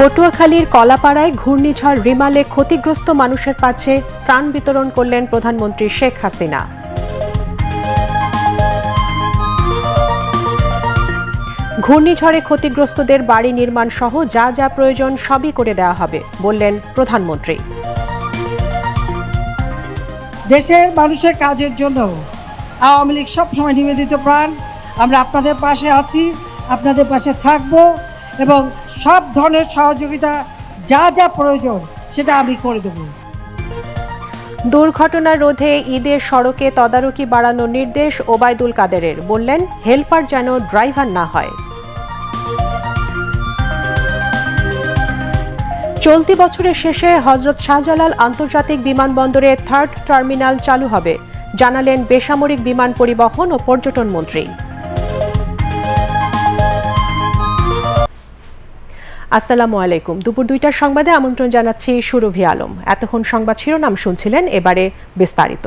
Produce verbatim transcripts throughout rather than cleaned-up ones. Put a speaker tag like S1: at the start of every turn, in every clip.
S1: পটুয়াখালীর কলাপাড়ায় ঘূর্ণিঝড় রিমালে ক্ষতিগ্রস্ত মানুষের কাছে ত্রাণ বিতরণ করলেন প্রধানমন্ত্রী শেখ হাসিনা। ঘূর্ণিঝড়ে ক্ষতিগ্রস্তদের বাড়ি নির্মাণ সহ যা যা প্রয়োজন সবই করে দেওয়া হবে বললেন প্রধানমন্ত্রী।
S2: দেশের মানুষের কাজের জন্য আওয়ামী লীগ সবসময় নিবেদিত প্রাণ। আমরা আপনাদের পাশে আছি, আপনাদের পাশে থাকব এবং সব ধরনের সহযোগিতা যা যা প্রয়োজন সেটা আমি করে দেব।
S1: দুর্ঘটনা রোধে ঈদের সড়কে তদারকি বাড়ানোর নির্দেশ ওবায়দুল কাদেরের, বললেন হেলপার যেন ড্রাইভার না হয়। চলতি বছরের শেষে হযরত শাহজালাল আন্তর্জাতিক বিমানবন্দরে থার্ড টার্মিনাল চালু হবে, জানালেন বেসামরিক বিমান পরিবহন ও পর্যটন মন্ত্রী। আসসালামু আলাইকুম। দুপুর দুইটার সংবাদে আমন্ত্রণ জানাচ্ছি সুরভি আলম। এতক্ষণ সংবাদ শিরোনাম শুনছিলেন, এবারে বিস্তারিত।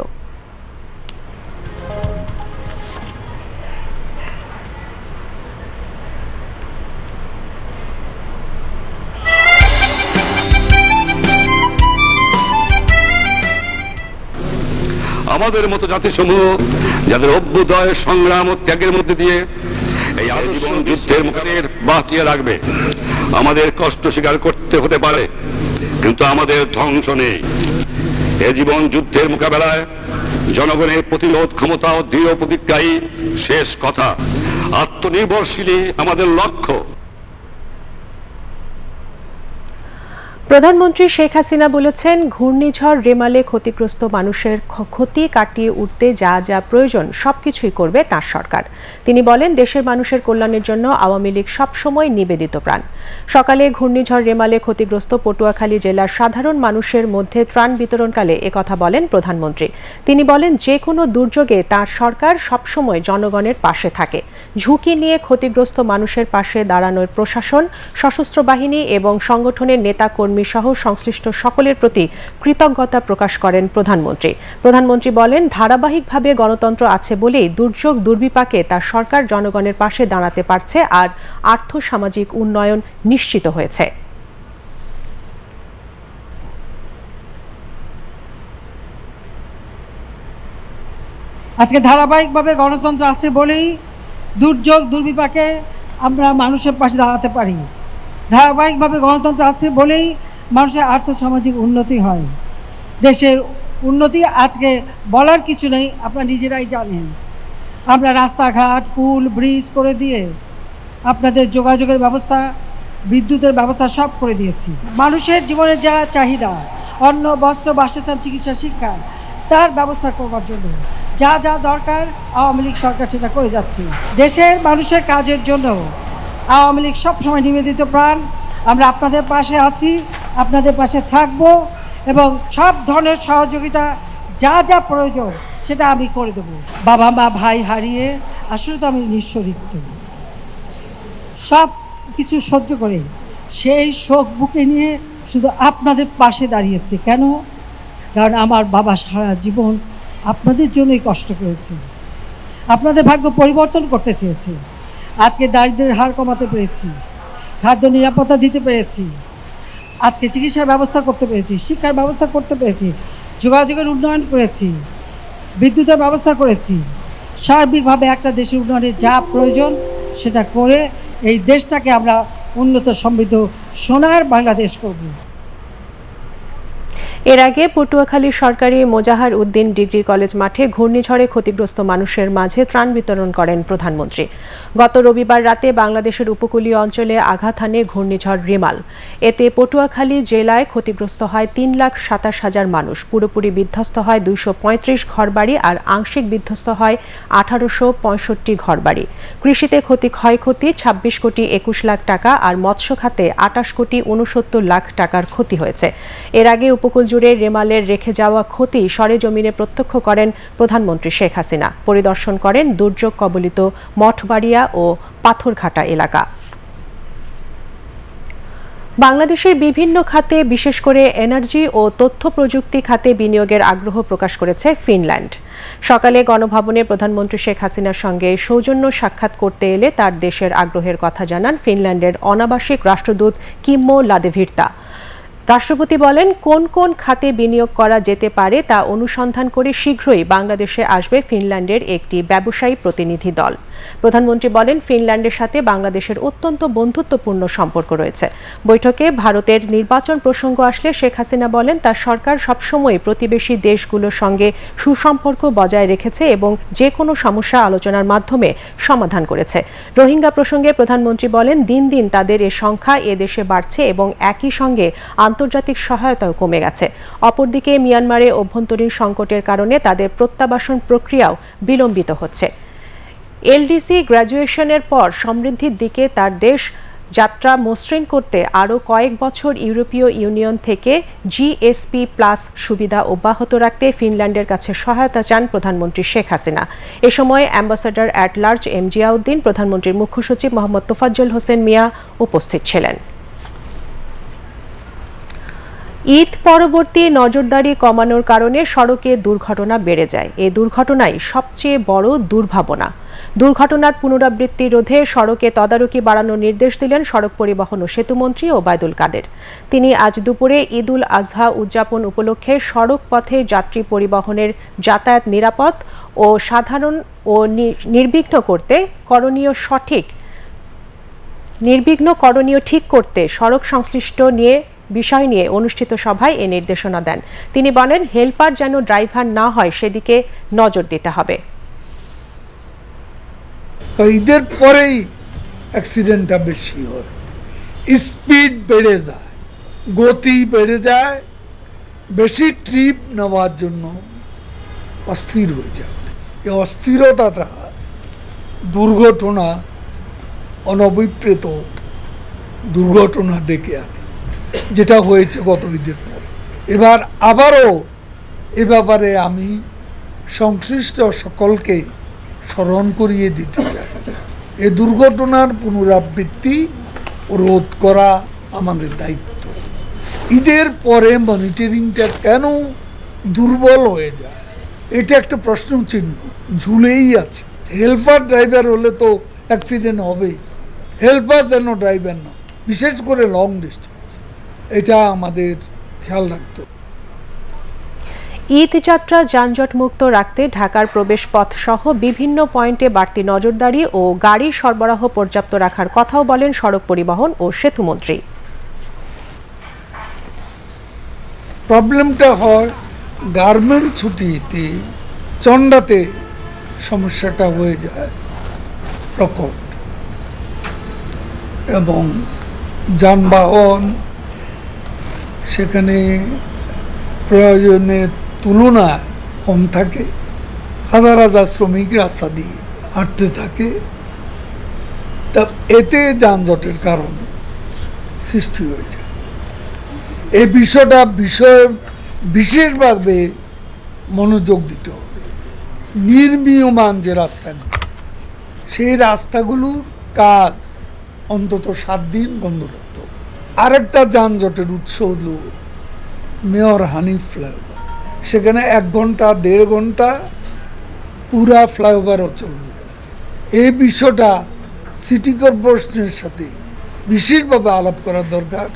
S3: আমাদের মতো জাতিসমূহ যাদের অভ্যুদয় সংগ্রাম ও ত্যাগের মধ্যে দিয়ে এই আজীবন যুদ্ধের মুখের বাঁচিয়ে রাখবে। আমাদের কষ্ট স্বীকার করতে হতে পারে, কিন্তু আমাদের ধ্বংস নেই। এ জীবন যুদ্ধের মোকাবেলায় জনগণের প্রতিরোধ ক্ষমতা ও দৃঢ় প্রতিজ্ঞাই শেষ কথা। আত্মনির্ভরশীলই আমাদের লক্ষ্য।
S1: প্রধানমন্ত্রী শেখ হাসিনা বলেছেন, ঘূর্ণিঝড় রেমালে ক্ষতিগ্রস্ত মানুষের ক্ষতি কাটিয়ে উঠতে যা যা প্রয়োজন সবকিছুই করবে তার সরকার। তিনি বলেন, দেশের মানুষের কল্যাণের জন্য আওয়ামী লীগ সবসময় নিবেদিত প্রাণ। সকালে ঘূর্ণিঝড় রেমালে ক্ষতিগ্রস্ত পটুয়াখালী জেলার সাধারণ মানুষের মধ্যে ত্রাণ বিতরণকালে একথা বলেন প্রধানমন্ত্রী। তিনি বলেন, যে কোনো দুর্যোগে তার সরকার সবসময় জনগণের পাশে থাকে। ঝুঁকি নিয়ে ক্ষতিগ্রস্ত মানুষের পাশে দাঁড়ানোর প্রশাসন, সশস্ত্র বাহিনী এবং সংগঠনের নেতা কর্মী সহ সংশ্লিষ্ট সকলের প্রতি কৃতজ্ঞতা প্রকাশ করেন প্রধানমন্ত্রী। প্রধানমন্ত্রী বলেন, ধারাবাহিকভাবে গণতন্ত্র আছে বলেই দুর্যোগ দুর্বিপাকে তার সরকার জনগণের পাশে দাঁড়াতে পারছে আর আর্থ সামাজিক উন্নয়ন নিশ্চিত হয়েছে।
S2: আজকে ধারাবাহিকভাবে গণতন্ত্র আছে বলেই দুর্যোগ দুর্বিপাকে আমরা মানুষের পাশে দাঁড়াতে পারি। ধারাবাহিকভাবে গণতন্ত্র আছে বলেই মানুষের আর্থসামাজিক উন্নতি হয়। দেশের উন্নতি আজকে বলার কিছু নেই, আপনারা নিজেরাই জানেন। আমরা রাস্তাঘাট, পুল, ব্রিজ করে দিয়ে আপনাদের যোগাযোগের ব্যবস্থা, বিদ্যুতের ব্যবস্থা সব করে দিয়েছি। মানুষের জীবনের যা চাহিদা, অন্ন, বস্ত্র, বাসস্থান, চিকিৎসা, শিক্ষা, তার ব্যবস্থা করবার জন্য যা যা দরকার আওয়ামী লীগ সরকার সেটা করে যাচ্ছে। দেশের মানুষের কাজের জন্য আওয়ামী লীগ সবসময় নিবেদিত প্রাণ। আমরা আপনাদের পাশে আছি, আপনাদের পাশে থাকব এবং সব ধরনের সহযোগিতা যা যা প্রয়োজন সেটা আমি করে দেব। বাবা মা ভাই হারিয়ে আসলে তো আমি নিঃস্বরিত, সব কিছু সহ্য করে সেই শোক বুকে নিয়ে শুধু আপনাদের পাশে দাঁড়িয়েছে। কেন? কারণ আমার বাবা সারা জীবন আপনাদের জন্যই কষ্ট করেছে, আপনাদের ভাগ্য পরিবর্তন করতে চেয়েছে। আজকে দারিদ্র্যের হার কমাতে পেরেছি, খাদ্য নিরাপত্তা দিতে পেরেছি, আজকে চিকিৎসার ব্যবস্থা করতে পেরেছি, শিক্ষার ব্যবস্থা করতে পেরেছি, যোগাযোগের উন্নয়ন করেছি, বিদ্যুতের ব্যবস্থা করেছি। সার্বিকভাবে একটা দেশের উন্নয়নের যা প্রয়োজন সেটা করে এই দেশটাকে আমরা উন্নত সমৃদ্ধ সোনার বাংলাদেশ করব।
S1: এর আগে পটুয়াখালী সরকারি মোজাহার উদ্দিন ডিগ্রি কলেজ মাঠে ঘূর্ণিঝড়ে ক্ষতিগ্রস্ত মানুষের মাঝে ত্রাণ বিতরণ করেন প্রধানমন্ত্রী। গত রবিবার রাতে বাংলাদেশের উপকূলীয় অঞ্চলে আঘাত হানে ঘূর্ণিঝড় রিমাল। এতে পটুয়াখালী জেলায় ক্ষতিগ্রস্ত হয় তিন লাখ সাতাশ হাজার মানুষ, পুরোপুরি বিধ্বস্ত হয় দুইশো পঁয়ত্রিশ ঘরবাড়ি আর আংশিক বিধ্বস্ত হয় আঠারোশো পঁয়ষট্টি ঘরবাড়ি। কৃষিতে ক্ষতি ক্ষয়ক্ষতি ছাব্বিশ কোটি একুশ লাখ টাকা আর মৎস্য খাতে আটাশ কোটি উনসত্তর লাখ টাকার ক্ষতি হয়েছে। এর আগে উপকূল জুড়ে রেমালের রেখে যাওয়া ক্ষতি সরেজমিনে প্রত্যক্ষ করেন প্রধানমন্ত্রী শেখ হাসিনা। পরিদর্শন করেন দুর্যোগ কবলিত মঠবাড়িয়া ও পাথরঘাটা এলাকা। বাংলাদেশের বিভিন্ন খাতে বিশেষ করে এনার্জি ও তথ্য প্রযুক্তি খাতে বিনিয়োগের আগ্রহ প্রকাশ করেছে ফিনল্যান্ড। সকালে গণভবনে প্রধানমন্ত্রী শেখ হাসিনার সঙ্গে সৌজন্য সাক্ষাৎ করতে এলে তার দেশের আগ্রহের কথা জানান ফিনল্যান্ডের অনাবাসিক রাষ্ট্রদূত কিম্মো লাদেভির্তা। রাষ্ট্রপতি বলেন, কোন কোন খাতে বিনিয়োগ করা যেতে পারে তা অনুসন্ধান করে শীঘ্রই বাংলাদেশে আসবে ফিনল্যান্ডের একটি ব্যবসায়ী প্রতিনিধি দল। প্রধানমন্ত্রী বলেন, ফিনল্যান্ডের সাথে বাংলাদেশের অত্যন্ত বন্ধুত্বপূর্ণ সম্পর্ক রয়েছে। বৈঠকে ভারতের নির্বাচন প্রসঙ্গ আসলে শেখ হাসিনা বলেন, তার সরকার সবসময় প্রতিবেশী দেশগুলোর সঙ্গে সুসম্পর্ক বজায় রেখেছে এবং যে কোনো সমস্যা আলোচনার মাধ্যমে সমাধান করেছে। রোহিঙ্গা প্রসঙ্গে প্রধানমন্ত্রী বলেন, দিন দিন তাদের এ সংখ্যা এ দেশে বাড়ছে এবং একই সঙ্গে আন্তর্জাতিক সহায়তাও কমে গেছে। অপরদিকে মিয়ানমারে অভ্যন্তরীণ সংকটের কারণে তাদের প্রত্যাবাসন প্রক্রিয়াও বিলম্বিত হচ্ছে। এলডিসি গ্র্যাজুয়েশনের পর সমৃদ্ধির দিকে তার দেশ যাত্রা মসৃণ করতে আরও কয়েক বছর ইউরোপীয় ইউনিয়ন থেকে জিএসপি প্লাস সুবিধা অব্যাহত রাখতে ফিনল্যান্ডের কাছে সহায়তা চান প্রধানমন্ত্রী শেখ হাসিনা। এ সময় ambassador at large M Ziauddin, প্রধানমন্ত্রীর মুখ্য সচিব মোহাম্মদ তোফাজ্জল হোসেন মিয়া উপস্থিত ছিলেন। ঈদ পরবর্তী নজরদারি কমানোর কারণে সড়কে দুর্ঘটনা বেড়ে যায়। এই দুর্ঘটনাই সবচেয়ে বড় দুর্ভাবনা। দুর্ঘটনার পুনরাবৃত্তি রোধে সড়কে তদারকি বাড়ানোর নির্দেশ দিলেন সড়ক পরিবহন ও সেতুমন্ত্রী ওবায়দুল কাদের। তিনি আজ দুপুরে ঈদ উল আজহা উদযাপন উপলক্ষে সড়ক পথে যাত্রী পরিবহনের যাতায়াত নিরাপদ ও সাধারণ ও নির্বিঘ্ন করতে করণীয় সঠিক নির্বিঘ্ন করণীয় ঠিক করতে সড়ক সংশ্লিষ্ট নিয়ে বিষয় নিয়ে অনুষ্ঠিত সভায় এ নির্দেশনা দেন। তিনি বলেন, হেলপার যেন ড্রাইভার না হয় সেদিকে নজর দিতে হবে।
S4: ঈদের পরেই অ্যাক্সিডেন্টটা বেশি হয়, স্পিড বেড়ে যায়, গতি বেড়ে যায়, বেশি ট্রিপ নেওয়ার জন্য অস্থির হয়ে যায়। এই অস্থিরতাটা দুর্ঘটনা, অনভিপ্রেত দুর্ঘটনা ডেকে আনে, যেটা হয়েছে গত ঈদের পরে। এবার আবারও এ ব্যাপারে আমি সংশ্লিষ্ট সকলকে স্মরণ করিয়ে দিতে চাই, এই দুর্ঘটনার পুনরাবৃত্তি রোধ করা আমাদের দায়িত্ব। ঈদের পরে মনিটরিংটা কেন দুর্বল হয়ে যায়, এটা একটা প্রশ্ন চিহ্ন ঝুলেই আছে। হেল্পার ড্রাইভার হলে তো অ্যাক্সিডেন্ট হবেই, হেল্পার যেন ড্রাইভার না, বিশেষ করে লং ডিস্টেন্স, এটা আমাদের খেয়াল রাখতে হবে।
S1: ঈদ যাত্রা যানজট মুক্ত রাখতে ঢাকার প্রবেশ পথ সহ বিভিন্ন পয়েন্টে বাড়তি নজরদারি ও গাড়ি সরবরাহ পর্যাপ্ত রাখার কথাও বলেন সড়ক পরিবহন ও সেতুমন্ত্রী।
S4: প্রবলেমটা হয় গার্মেন্ট ছুটিতে, চন্ডাতে সমস্যাটা হয়ে যায় প্রকট, এবং যানবাহন সেখানে প্রয়োজনের তুলনায় কম থাকে, হাজার হাজার শ্রমিক রাস্তা দিয়ে হাঁটতে থাকে, তা এতে যানজটের কারণ সৃষ্টি হয়ে যায়। এই বিষয়টা বিষয় বিশেষভাবে মনোযোগ দিতে হবে। নির্মীয়মান যে রাস্তাগুলো, সেই রাস্তাগুলোর কাজ অন্তত সাত দিন বন্ধ রাখতে হবে। আরেকটা যানজটের উৎস হল মেয়র হানিফ ফ্লাইওভার, সেখানে এক ঘন্টা দেড় ঘন্টা পুরা ফ্লাইওভারও চলে যায়। এই বিষয়টা সিটি কর্পোরেশনের সাথে বিশেষভাবে আলাপ করা দরকার।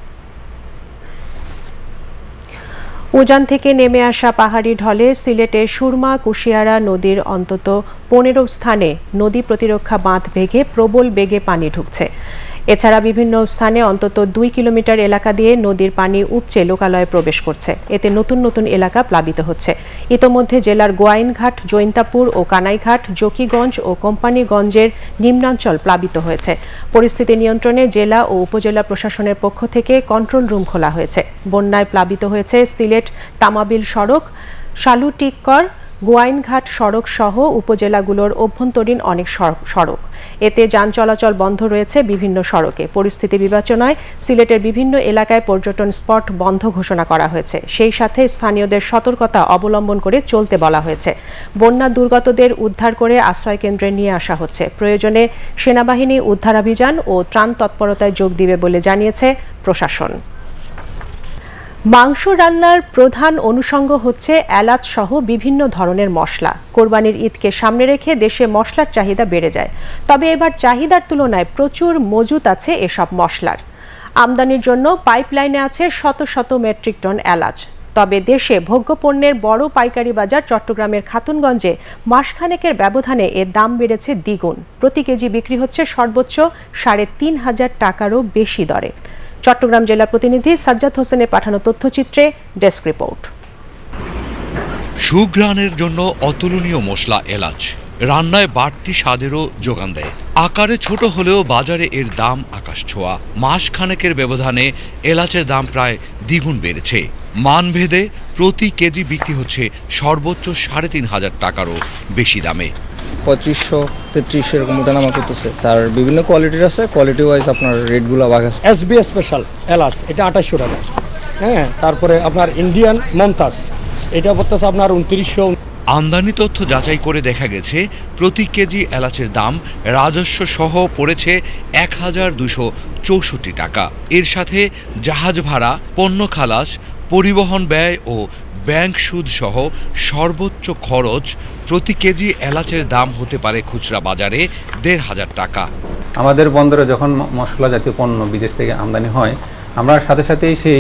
S1: উজান থেকে নেমে আসা পাহাড়ি ঢলে সিলেটে সুরমা কুশিয়ারা নদীর অন্তত পনেরো স্থানে নদী প্রতিরক্ষা বাঁধ ভেঙে প্রবল বেগে পানি ঢুকছে। এছাড়া বিভিন্ন স্থানে অন্তত দুই কিলোমিটার এলাকা দিয়ে নদীর পানি উপচে লোকালয়ে প্রবেশ করছে। এতে নতুন নতুন এলাকা প্লাবিত হচ্ছে। ইতোমধ্যে জেলার গোয়াইনঘাট, জৈন্তাপুর ও কানাইঘাট, জকিগঞ্জ ও কোম্পানিগঞ্জের নিম্নাঞ্চল প্লাবিত হয়েছে। পরিস্থিতি নিয়ন্ত্রণে জেলা ও উপজেলা প্রশাসনের পক্ষ থেকে কন্ট্রোল রুম খোলা হয়েছে। বন্যায় প্লাবিত হয়েছে সিলেট তামাবিল সড়ক, শালুটিক্কর, গোয়াইনঘাট সড়ক সহ উপজেলাগুলোর অভ্যন্তরীণ অনেক সড়ক। এতে যান চলাচল বন্ধ রয়েছে বিভিন্ন সড়কে। পরিস্থিতি বিবেচনায় সিলেটের বিভিন্ন এলাকায় পর্যটন স্পট বন্ধ ঘোষণা করা হয়েছে। সেই সাথে স্থানীয়দের সতর্কতা অবলম্বন করে চলতে বলা হয়েছে। বন্যা দুর্গতদের উদ্ধার করে আশ্রয় কেন্দ্রে নিয়ে আসা হচ্ছে। প্রয়োজনে সেনাবাহিনী উদ্ধারাভিযান ও ত্রাণ তৎপরতায় যোগ দিবে বলে জানিয়েছে প্রশাসন। মাংস রান্নার প্রধান অনুষঙ্গ হচ্ছে এলাচ সহ বিভিন্ন ধরনের মশলা। কোরবানির ঈদকে সামনে রেখে দেশে মশলার চাহিদা বেড়ে যায়। তবে এবার চাহিদার তুলনায় প্রচুর মজুত আছে এসব মশলার। আমদানির জন্য পাইপলাইনে আছে শত শত মেট্রিক টন এলাচ। তবে দেশে ভোগ্যপণ্যের বড় পাইকারি বাজার চট্টগ্রামের খাতুনগঞ্জে মাসখানেকের ব্যবধানে এর দাম বেড়েছে দ্বিগুণ। প্রতি কেজি বিক্রি হচ্ছে সর্বোচ্চ সাড়ে তিন হাজার টাকারও বেশি দরে। চট্টগ্রাম জেলার প্রতিনিধি সাজ্জাদ হোসেনের পাঠানো তথ্যচিত্রে ডেস্ক রিপোর্ট।
S5: সুঘ্রাণের জন্য অতুলনীয় মশলা এলাচ রান্নায় বাড়তি স্বাদেরও যোগান দেয়। আকারে ছোট হলেও বাজারে এর দাম আকাশ ছোঁয়া। মাস খানেকের ব্যবধানে এলাচের দাম প্রায় দ্বিগুণ বেড়েছে। মানভেদে প্রতি কেজি বিক্রি হচ্ছে সর্বোচ্চ সাড়ে তিন হাজার টাকারও বেশি দামে।
S6: পঁয়ত্রিশশো তেত্রিশশো এরকম ওঠানামা করতেছে। তার বিভিন্ন কোয়ালিটির আছে, কোয়ালিটি ওয়াইজ আপনার রেটগুলো ভাগ আছে।
S7: এস বি স্পেশাল এলাচ এটা আঠাশশো টাকা, হ্যাঁ। তারপরে আপনার ইন্ডিয়ান মমতাজ এটা পড়তেছে আপনার উনত্রিশশো।
S5: আমদানি তথ্য যাচাই করে দেখা গেছে প্রতি কেজি এলাচের দাম রাজস্ব সহ পড়েছে এক হাজার দুশো চৌষট্টি টাকা। এর সাথে জাহাজ ভাড়া, পণ্য খালাস, পরিবহন ব্যয় ও ব্যাংক সুদ সহ সর্বোচ্চ খরচ প্রতি কেজি এলাচের দাম হতে পারে খুচরা বাজারে দেড় হাজার টাকা।
S8: আমাদের বন্দরে যখন মশলা জাতীয় পণ্য বিদেশ থেকে আমদানি হয়, আমরা সাথে সাথেই সেই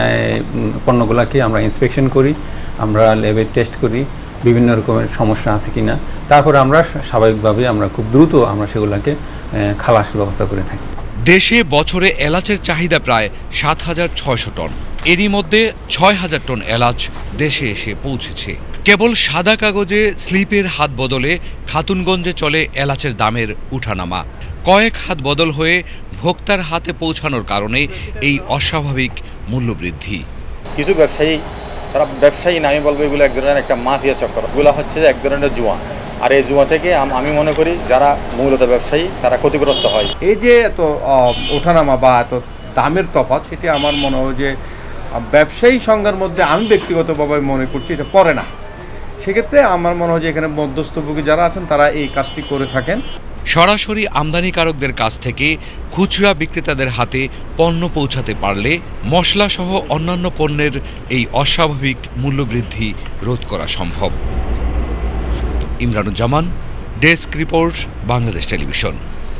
S8: পণ্যগুলোকে আমরা ইন্সপেকশন করি, আমরা ল্যাবে টেস্ট করি বিভিন্ন রকমের সমস্যা আছে কিনা। তারপরে আমরা স্বাভাবিকভাবে আমরা খুব দ্রুত আমরা সেগুলোকে খালাসের ব্যবস্থা করে থাকি।
S5: দেশে বছরে এলাচের চাহিদা প্রায় সাত হাজার ছয়শো টন। এরই মধ্যে ছয় হাজার টন এলাচ দেশে এসে পৌঁছেছে। কেবল সাদা কাগজে স্লিপের হাত বদলে খাতুনগঞ্জে চলে এলাচের দামের উঠানামা। কয়েক হাত বদল হয়ে ভোক্তার হাতে পৌঁছানোর কারণে এই অস্বাভাবিক মূল্যবৃদ্ধি।
S9: কিছু ব্যবসায়ী, তারা ব্যবসায়ী না, আমি বলবো এগুলো এক ধরনের একটা মাফিয়া চক্র। এগুলো হচ্ছে এক ধরনের জুয়া। আর এই জুয়া থেকে আমি মনে করি যারা মূলত ব্যবসায়ী তারা ক্ষতিগ্রস্ত হয়।
S10: এই যে এত ওঠানামা বা এত দামের তফাৎ, সেটি আমার মনে হয় যে ব্যবসায়ী সংজ্ঞার মধ্যে আমি ব্যক্তিগতভাবে মনে করছি এটা পড়ে না। সেক্ষেত্রে আমার মনে হয় যে এখানে মধ্যস্থভোগী যারা আছেন তারা এই কাজটি করে থাকেন।
S5: সরাসরি আমদানিকারকদের কাছ থেকে খুচরা বিক্রেতাদের হাতে পণ্য পৌঁছাতে পারলে মশলাসহ অন্যান্য পণ্যের এই অস্বাভাবিক মূল্যবৃদ্ধি রোধ করা সম্ভব। Imranuzzaman, desk report, Bangladesh television.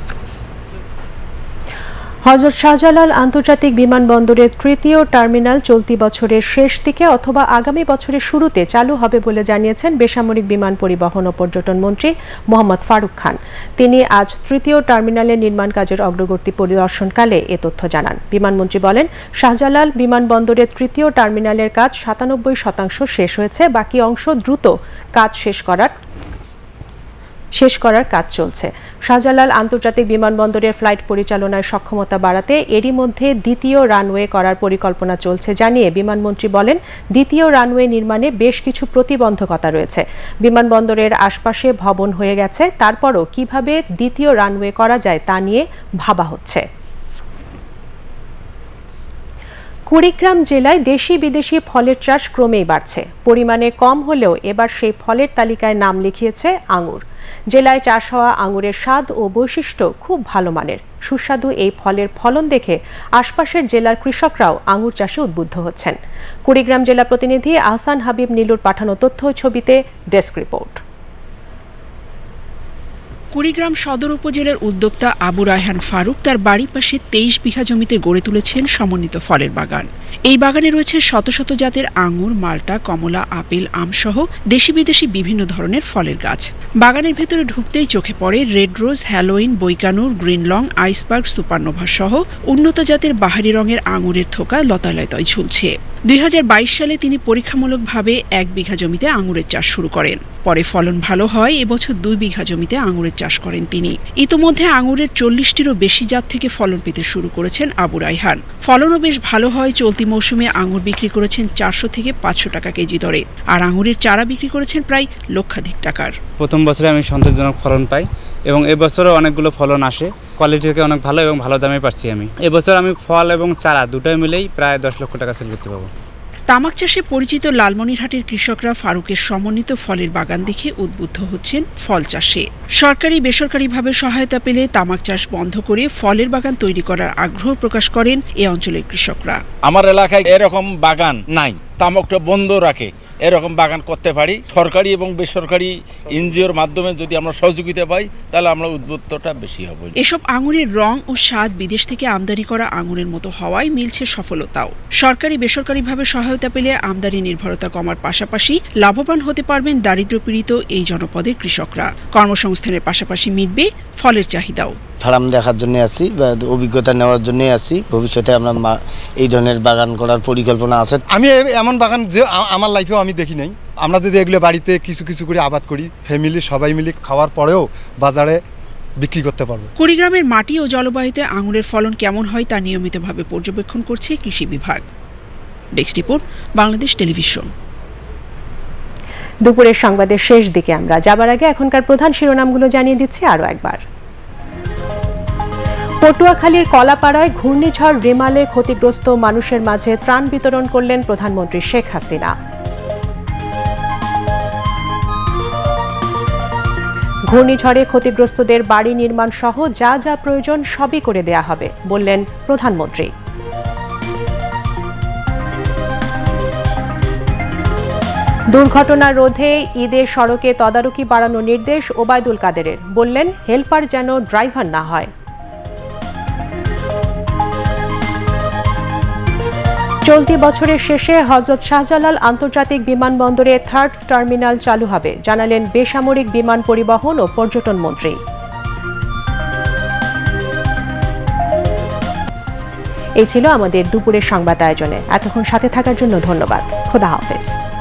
S1: Hazrat Shahjalal আন্তর্জাতিক বিমানবন্দরের তৃতীয় টার্মিনাল চলতি বছরের শেষ দিকে অথবা আগামী বছরের শুরুতে চালু হবে বলে জানিয়েছেন বেসামরিক বিমান পরিবহন ও পর্যটন মন্ত্রী মোহাম্মদ ফারুক খান। তিনি আজ তৃতীয় টার্মিনালের নির্মাণ কাজের অগ্রগতি পরিদর্শনকালে এ তথ্য জানান। বিমানমন্ত্রী বলেন, শাহজালাল বিমানবন্দরের তৃতীয় টার্মিনালের কাজ সাতানব্বই শতাংশ শেষ হয়েছে। বাকি অংশ দ্রুত কাজ শেষ করার শেষ করার কাজ চলছে। শাহজালাল আন্তর্জাতিক বিমানবন্দরের ফ্লাইট পরিচালনার সক্ষমতা বাড়াতে এরই মধ্যে দ্বিতীয় রানওয়ে করার পরিকল্পনা চলছে জানিয়ে বিমানমন্ত্রী বলেন, দ্বিতীয় রানওয়ে নির্মাণে বেশ কিছু প্রতিবন্ধকতা রয়েছে। বিমানবন্দরের আশপাশে ভবন হয়ে গেছে, তারপরও কিভাবে দ্বিতীয় রানওয়ে করা যায় তা নিয়ে ভাবা হচ্ছে। কুড়িগ্রাম জেলায় দেশি বিদেশি ফলের চাষ ক্রমেই বাড়ছে। পরিমাণে কম হলেও এবার সেই ফলের তালিকায় নাম লিখিয়েছে আঙুর। জেলায় চাষ হওয়া আঙুরের স্বাদ ও বৈশিষ্ট্য খুব ভালো মানের। সুস্বাদু এই ফলের ফলন দেখে আশপাশের জেলার কৃষকরাও আঙুর চাষে উদ্বুদ্ধ হচ্ছেন। কুড়িগ্রাম জেলা প্রতিনিধি আহসান হাবিব নীলুর পাঠানো তথ্য ছবিতে ডেস্ক রিপোর্ট।
S11: কুড়িগ্রাম সদর উপজেলার উদ্যোক্তা আবু রায়হান ফারুক তার বাড়ির পাশে তেইশ বিঘা জমিতে গড়ে তুলেছেন সমন্বিত ফলের বাগান। এই বাগানে রয়েছে শত শত জাতের আঙুর, মাল্টা, কমলা, আপেল, আম সহ দেশি বিদেশি বিভিন্ন ধরনের ফলের গাছ। বাগানের ভেতরে ঢুকতেই চোখে পড়ে রেড রোজ, হ্যালোইন, বৈকানুর, গ্রিন লং, আইসবার্গ, সুপারনোভা সহ উন্নত জাতের বাহারি রঙের আঙুরের থোকা লতালতায় ঝুলছে। দুই হাজার বাইশ সালে তিনি পরীক্ষামূলকভাবে এক বিঘা জমিতে আঙুরের চাষ শুরু করেন। পরে ফলন ভালো হয় এবছর দুই বিঘা জমিতে আঙুরের চাষ করেন তিনি। ইতোমধ্যে আঙুরের চল্লিশটিরও বেশি জাত থেকে ফলন পেতে শুরু করেছেন আবু রায়হান। ফলনও বেশ ভালো হয়। চলতি মৌসুমে আঙুর বিক্রি করেছেন চারশো থেকে পাঁচশো টাকা কেজি দরে, আর আঙুরের চারা বিক্রি করেছেন প্রায় লক্ষাধিক টাকার।
S12: প্রথম বছরে আমি সন্তোষজনক ফলন পাই এবং এবছরও অনেকগুলো ফলন আসে। কোয়ালিটি থেকে অনেক ভালো এবং ভালো দামে পাচ্ছি আমি। এবছর আমি ফল এবং চারা দুটোই মিলেই প্রায় দশ লক্ষ টাকা সেল করতে পারবো।
S11: তামাক চাষে পরিচিত লালমনিরহাটের কৃষকরা ফারুকের সমন্বিত ফলের বাগান দেখে উদ্বুদ্ধ হচ্ছেন ফল চাষে। সরকারি বেসরকারিভাবে সহায়তা পেলে তামাক চাষ বন্ধ করে ফলের বাগান তৈরি করার আগ্রহ প্রকাশ করেন এ অঞ্চলের কৃষকরা।
S13: আমার এলাকায় এরকম বাগান নাই, তামাকটা বন্ধ রাখে এরকম বাগান করতে পারি। সরকারি এবং বেসরকারি এনজিওর মাধ্যমে যদি আমরা সহযোগিতা পাই তাহলে আমরা উদ্বুদ্ধটা বেশি হবে।
S11: এসব আঙুরের রং ও স্বাদ বিদেশ থেকে আমদানি করা আঙুরের মতো হওয়ায় মিলছে সফলতাও। সরকারি বেসরকারিভাবে সহায়তা পেলে আমদানি নির্ভরতা কমার পাশাপাশি লাভবান হতে পারবেন দারিদ্র্যপীড়িত এই জনপদের কৃষকরা। কর্মসংস্থানের পাশাপাশি মিটবে ফলের চাহিদাও।
S14: ফার্ম দেখার জন্য আসছি, অভিজ্ঞতা নেওয়ার জন্য আসছি। ভবিষ্যতে আমরা এই ধরনের বাগান করার পরিকল্পনা আছে।
S15: আমি এমন বাগান যে আমার লাইফেও আমি দেখি নাই। আমরা যদি এগুলো বাড়িতে কিছু কিছু করে আবাদ করি, ফ্যামিলি সবাই মিলে খাওয়ার পরেও বাজারে বিক্রি করতে পারবো।
S11: কুড়িগ্রামের মাটি ও জলবায়ুতে আঙুরের ফলন কেমন হয় তা নিয়মিতভাবে পর্যবেক্ষণ করছে কৃষি বিভাগ। Desk report, Bangladesh television.
S1: দুপুরের সংবাদের শেষ দিকে আমরা যাবার আগে এখনকার প্রধান শিরোনামগুলো জানিয়ে দিচ্ছি আরও একবার। পটুয়াখালীর কলাপাড়ায় ঘূর্ণিঝড় রেমালে ক্ষতিগ্রস্ত মানুষের মাঝে ত্রাণ বিতরণ করলেন প্রধানমন্ত্রী শেখ হাসিনা। ঘূর্ণিঝড়ে ক্ষতিগ্রস্তদের বাড়ি নির্মাণ সহ যা যা প্রয়োজন সবই করে দেয়া হবে বললেন প্রধানমন্ত্রী। দুর্ঘটনা রোধে ঈদের সড়কে তদারকি বাড়ানোর নির্দেশ ওবায়দুল কাদেরের, বললেন হেলপার যেন ড্রাইভার না হয়। চলতি বছরের শেষে হযরত শাহজালাল আন্তর্জাতিক বিমানবন্দরে থার্ড টার্মিনাল চালু হবে, জানালেন বেসামরিক বিমান পরিবহন ও পর্যটন মন্ত্রী। এই ছিল আমাদের দুপুরের সংবাদ আয়োজনে। এতক্ষণ সাথে থাকার জন্য ধন্যবাদ। খোদা হাফেজ।